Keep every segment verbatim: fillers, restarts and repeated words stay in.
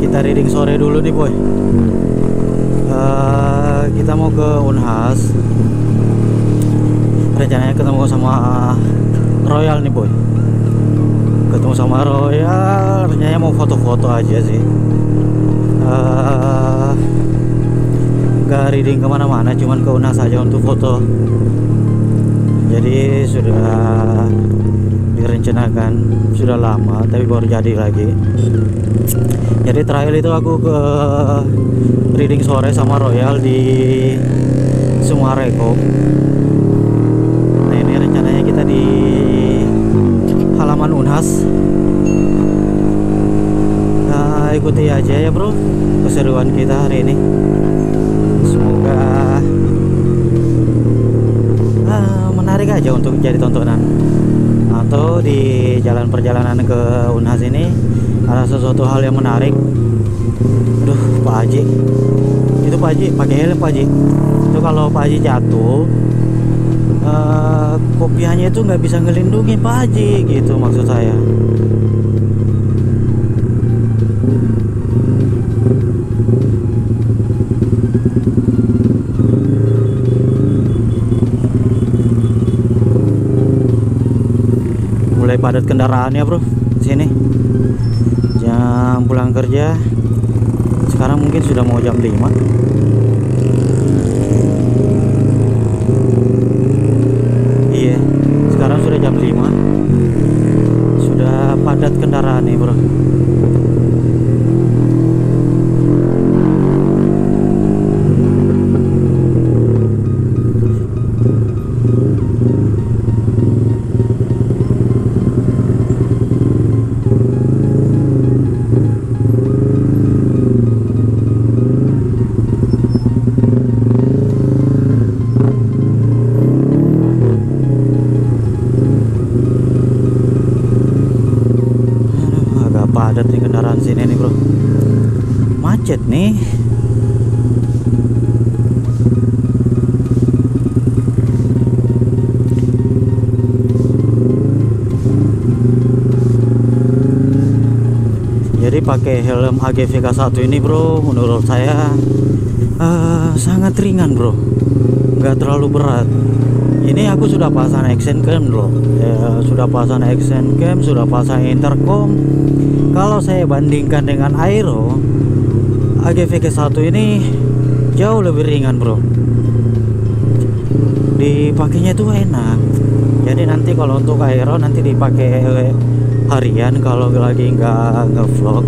Kita reading sore dulu nih boy. Uh, kita mau ke Unhas. Rencananya ketemu sama Royal nih boy. Ketemu sama Royal, rencananya mau foto-foto aja sih. Uh, gak reading kemana-mana, cuman ke Unhas aja untuk foto. Jadi sudah direncanakan sudah lama, tapi baru jadi lagi. Jadi terakhir itu aku ke reading sore sama Royal di Sumareko. Nah ini rencananya kita di halaman Unhas. Nah, ikuti aja ya bro keseruan kita hari ini. Semoga ah, menarik aja untuk jadi tontonan. Atau di jalan perjalanan ke Unhas ini ada sesuatu hal yang menarik. Aduh Pak Haji, itu Pak Haji pakai helm Pak Haji. Itu kalau Pak Haji jatuh uh, kopiahnya itu nggak bisa ngelindungi Pak Haji, gitu maksud saya. Mulai padat kendaraan ya bro sini. Jam pulang kerja sekarang mungkin sudah mau jam lima. Iya, sekarang sudah jam lima. Sudah padat kendaraan nih bro. Padat nih kendaraan sini nih bro, macet nih. Jadi pakai helm A G V K satu ini bro, menurut saya uh, sangat ringan bro, nggak terlalu berat. Ini aku sudah pasang action cam loh, ya, sudah pasang action cam, sudah pasang intercom. Kalau saya bandingkan dengan Aero, A G V K satu ini jauh lebih ringan bro. Dipakainya tuh enak. Jadi nanti kalau untuk Aero nanti dipakai harian kalau lagi nggak ngevlog.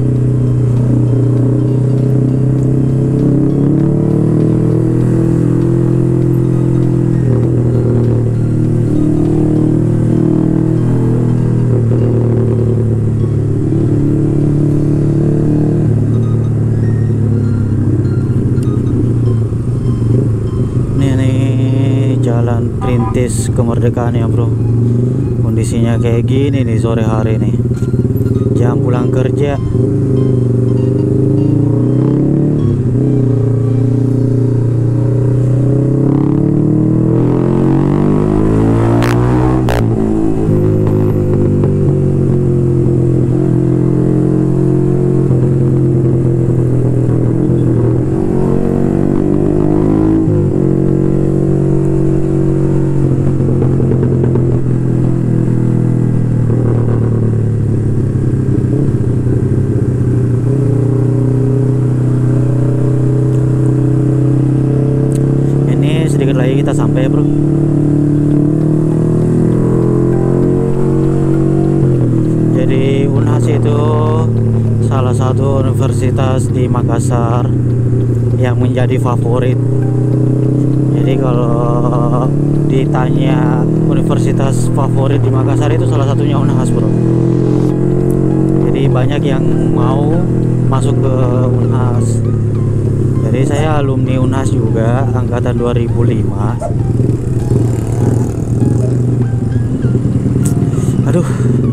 Jalan Perintis Kemerdekaan ya bro. Kondisinya kayak gini nih sore hari nih, jam pulang kerja. Sedikit lagi kita sampai ya bro. Jadi Unhas itu salah satu universitas di Makassar yang menjadi favorit. Jadi kalau ditanya universitas favorit di Makassar itu salah satunya Unhas bro. Jadi banyak yang mau masuk ke Unhas. Jadi saya alumni Unhas juga, angkatan dua ribu lima. Aduh.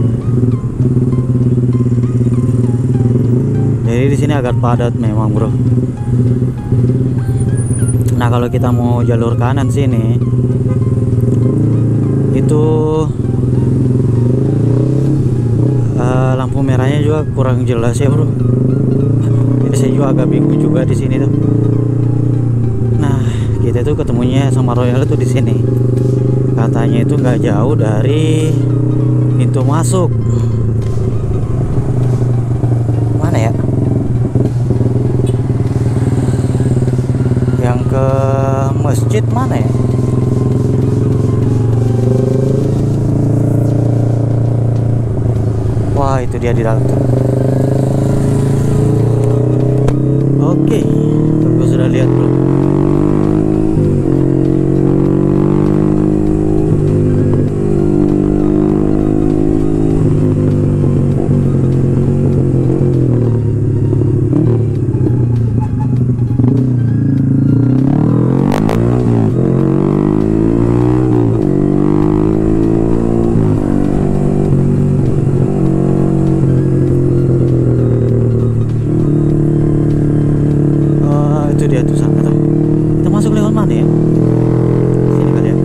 Jadi di sini agak padat memang, bro. Nah, kalau kita mau jalur kanan sini itu uh, lampu merahnya juga kurang jelas ya, bro. juga agak bingung juga di sini tuh. Nah, kita tuh ketemunya sama Royal itu di sini. Katanya itu nggak jauh dari pintu masuk. Mana ya? Yang ke masjid mana ya? Wah, itu dia di dalam tuh. Oke, aku sudah lihat bro. Dia tuh sana tuh. Kita masuk lewat mana ya? Sini kali ya.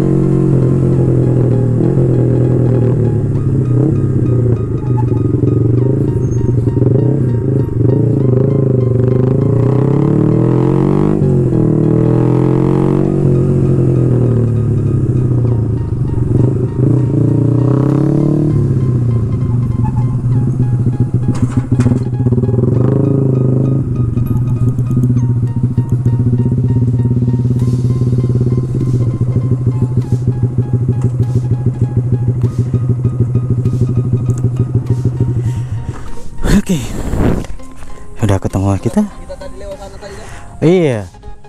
Oke, udah ketemu kita. Kita tadi lewat sana tadi kan? Iya.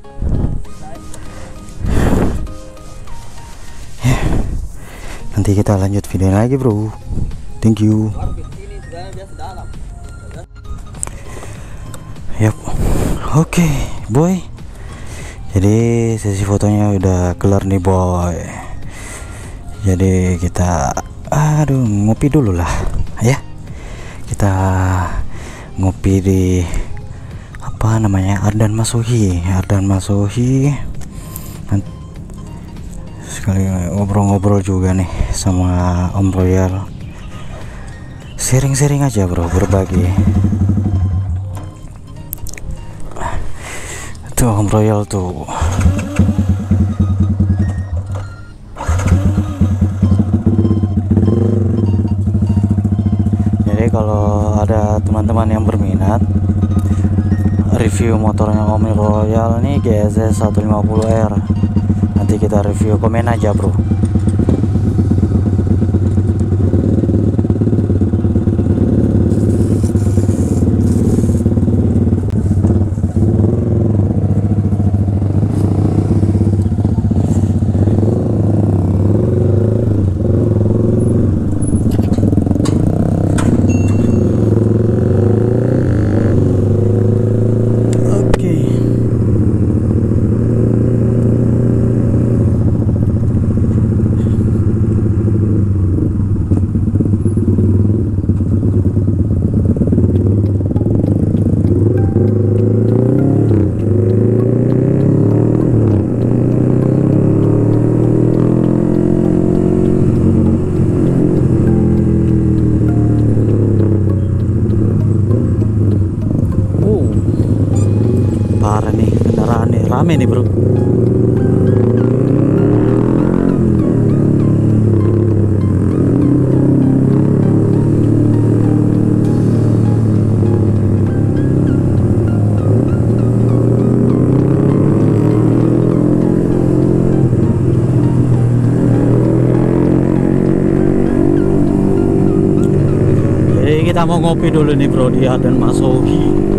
Ya. Nanti kita lanjut video lagi bro. Thank you. Yap. Oke, boy. Jadi sesi fotonya udah kelar nih boy. Jadi kita, aduh, ngopi dulu lah, ya. Kita ngopi di apa namanya, Ardan Masuhi Ardan Masuhi sekali ngobrol-ngobrol juga nih sama Om Royal, sharing-sharing aja bro, berbagi. Tuh Om Royal tuh. Kalau ada teman-teman yang berminat review motornya Om Royal nih G S S seratus lima puluh R, nanti kita review, komen aja bro. Parah nih kendaraan nih, rame nih bro. Jadi kita mau ngopi dulu nih bro di Ardan Masuhi.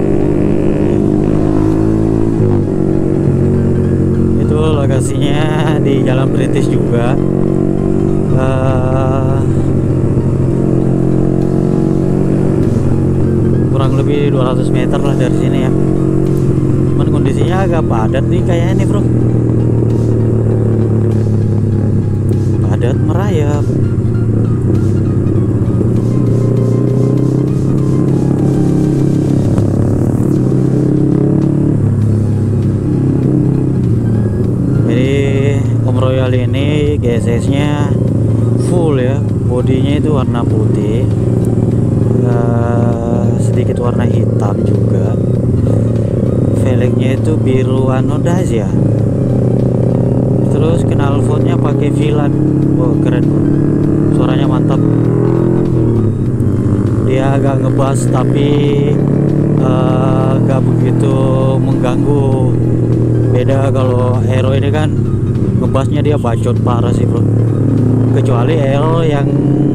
Lokasinya di Jalan Perintis juga, uh, kurang lebih dua ratus meter lah dari sini ya. Cuman kondisinya agak padat nih kayaknya nih bro, padat merayap. Kali ini G S S nya full ya, bodinya itu warna putih, uh, sedikit warna hitam juga. velgnya itu biru anodase ya. Terus knalpotnya pakai Vilan. Oh keren bro, suaranya mantap. Dia agak ngebas tapi nggak uh, begitu mengganggu. Beda kalau Aero ini kan ngebasnya dia bacot parah sih bro. Kecuali Aero yang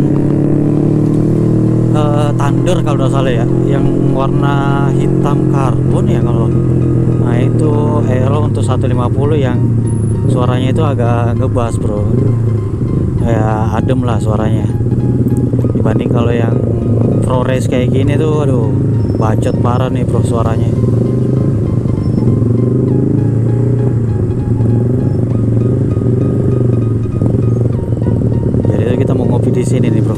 uh, Thunder kalau nggak salah ya, yang warna hitam karbon ya kalau. Nah itu Aero untuk seratus lima puluh yang suaranya itu agak ngebas bro, kayak adem lah suaranya. Dibanding kalau yang ProRace kayak gini tuh, aduh bacot parah nih bro suaranya. Jadi kita mau ngopi di sini nih bro.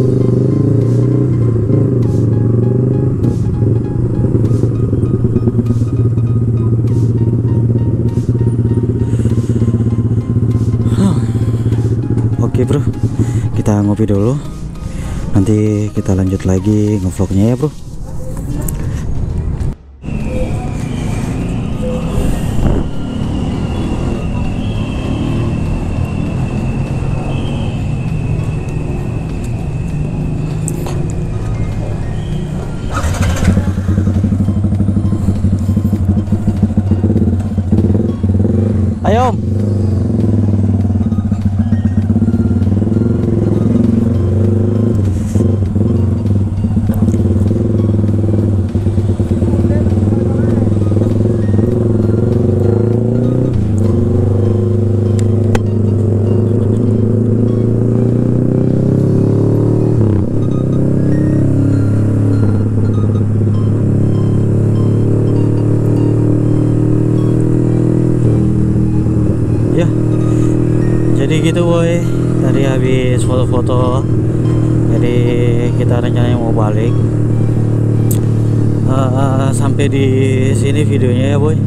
Oke bro, kita ngopi dulu, nanti kita lanjut lagi ngevlognya ya bro. Ayo Om. Ya, jadi gitu boy, tadi habis foto-foto, jadi kita rencananya mau balik. Uh, sampai di sini videonya ya boy.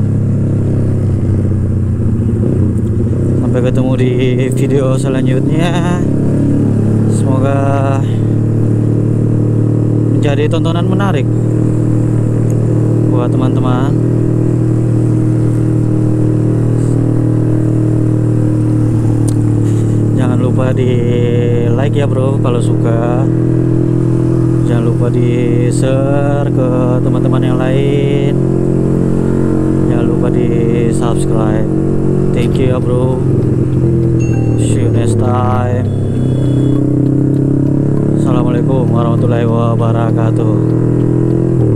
Sampai ketemu di video selanjutnya. Semoga menjadi tontonan menarik buat teman-teman. Jangan lupa di like ya bro kalau suka. Jangan lupa di share ke teman-teman yang lain. Jangan lupa di subscribe. Thank you ya bro. See you next time. Assalamualaikum warahmatullahi wabarakatuh.